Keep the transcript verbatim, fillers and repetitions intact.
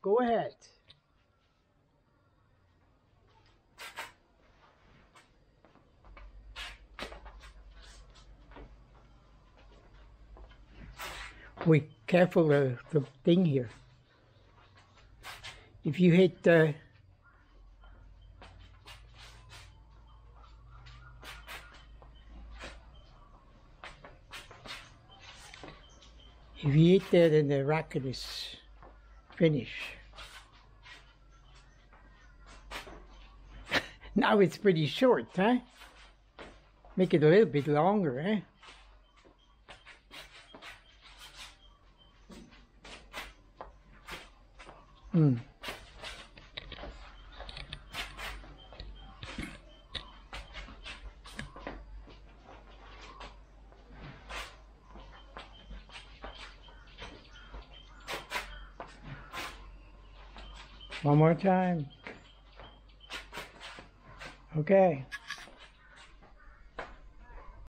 Go ahead. Wait, careful of the thing here. If you hit the if you hit that, then the racket is finished. Now it's pretty short, huh? Make it a little bit longer, eh? Hmm. One more time. Okay.